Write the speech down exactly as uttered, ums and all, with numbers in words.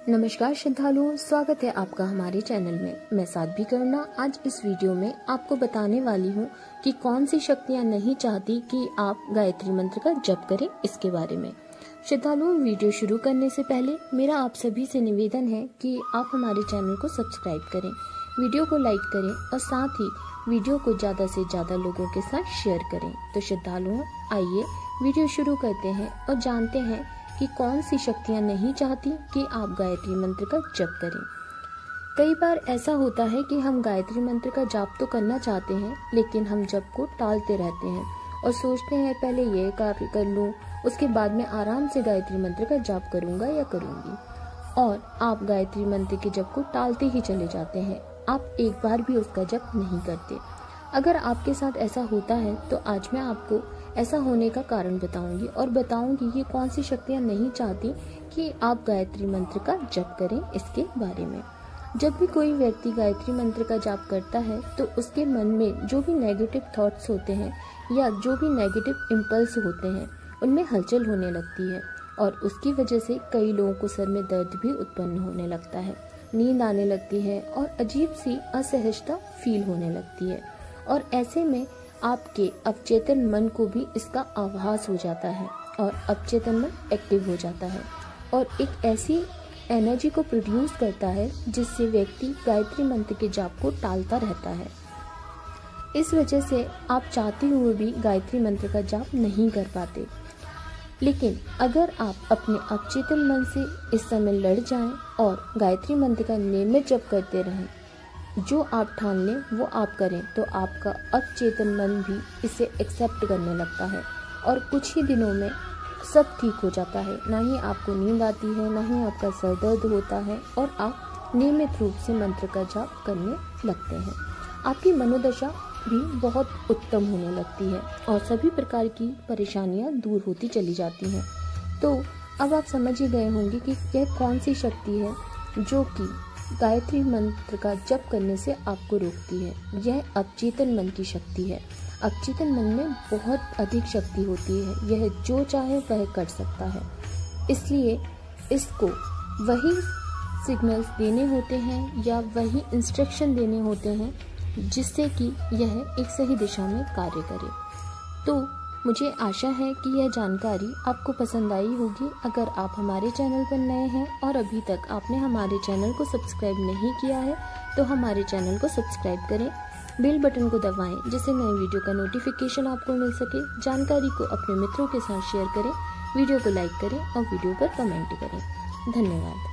नमस्कार श्रद्धालुओं, स्वागत है आपका हमारे चैनल में। मैं साध्वी करना आज इस वीडियो में आपको बताने वाली हूँ कि कौन सी शक्तियाँ नहीं चाहती कि आप गायत्री मंत्र का जप करें, इसके बारे में। श्रद्धालुओं, वीडियो शुरू करने से पहले मेरा आप सभी से निवेदन है कि आप हमारे चैनल को सब्सक्राइब करें, वीडियो को लाइक करें और साथ ही वीडियो को ज्यादा से ज्यादा लोगों के साथ शेयर करें। तो श्रद्धालुओं, आइए वीडियो शुरू करते हैं और जानते हैं कि कौन सी शक्तियां नहीं चाहती कि आप गायत्री मंत्र का जप करें। कई बार ऐसा होता है कि हम गायत्री मंत्र का जाप तो करना चाहते हैं, लेकिन हम जप को टालते रहते हैं और सोचते हैं पहले ये कार्य कर लूं, उसके बाद में आराम से गायत्री मंत्र का जाप करूंगा या करूंगी। और आप गायत्री मंत्र के जप को टालते ही चले जाते हैं, आप एक बार भी उसका जप नहीं करते। अगर आपके साथ ऐसा होता है तो आज मैं आपको ऐसा होने का कारण बताऊंगी और बताऊंगी कि कौन सी शक्तियां नहीं चाहती कि आप गायत्री मंत्र का जप करें, इसके बारे में। जब भी कोई व्यक्ति गायत्री मंत्र का जाप करता है तो उसके मन में जो भी नेगेटिव थॉट्स होते हैं या जो भी नेगेटिव इम्पल्स होते हैं उनमें हलचल होने लगती है और उसकी वजह से कई लोगों को सर में दर्द भी उत्पन्न होने लगता है, नींद आने लगती है और अजीब सी असहजता फील होने लगती है। और ऐसे में आपके अवचेतन मन को भी इसका आभास हो जाता है और अवचेतन मन एक्टिव हो जाता है और एक ऐसी एनर्जी को प्रोड्यूस करता है जिससे व्यक्ति गायत्री मंत्र के जाप को टालता रहता है। इस वजह से आप चाहते हुए भी गायत्री मंत्र का जाप नहीं कर पाते। लेकिन अगर आप अपने अवचेतन मन से इस समय लड़ जाएं और गायत्री मंत्र का नियमित जप करते रहें, जो आप ठान लें वो आप करें, तो आपका अवचेतन मन भी इसे एक्सेप्ट करने लगता है और कुछ ही दिनों में सब ठीक हो जाता है। ना ही आपको नींद आती है, ना ही आपका सर दर्द होता है और आप नियमित रूप से मंत्र का जाप करने लगते हैं। आपकी मनोदशा भी बहुत उत्तम होने लगती है और सभी प्रकार की परेशानियां दूर होती चली जाती हैं। तो अब आप समझ ही गए होंगे कि यह कौन सी शक्ति है जो कि गायत्री मंत्र का जप करने से आपको रोकती है। यह अवचेतन मन की शक्ति है। अवचेतन मन में बहुत अधिक शक्ति होती है, यह जो चाहे वह कर सकता है। इसलिए इसको वही सिग्नल्स देने होते हैं या वही इंस्ट्रक्शन देने होते हैं जिससे कि यह एक सही दिशा में कार्य करे। तो मुझे आशा है कि यह जानकारी आपको पसंद आई होगी। अगर आप हमारे चैनल पर नए हैं और अभी तक आपने हमारे चैनल को सब्सक्राइब नहीं किया है तो हमारे चैनल को सब्सक्राइब करें, बेल बटन को दबाएं जिससे नए वीडियो का नोटिफिकेशन आपको मिल सके। जानकारी को अपने मित्रों के साथ शेयर करें, वीडियो को लाइक करें और वीडियो पर कमेंट करें। धन्यवाद।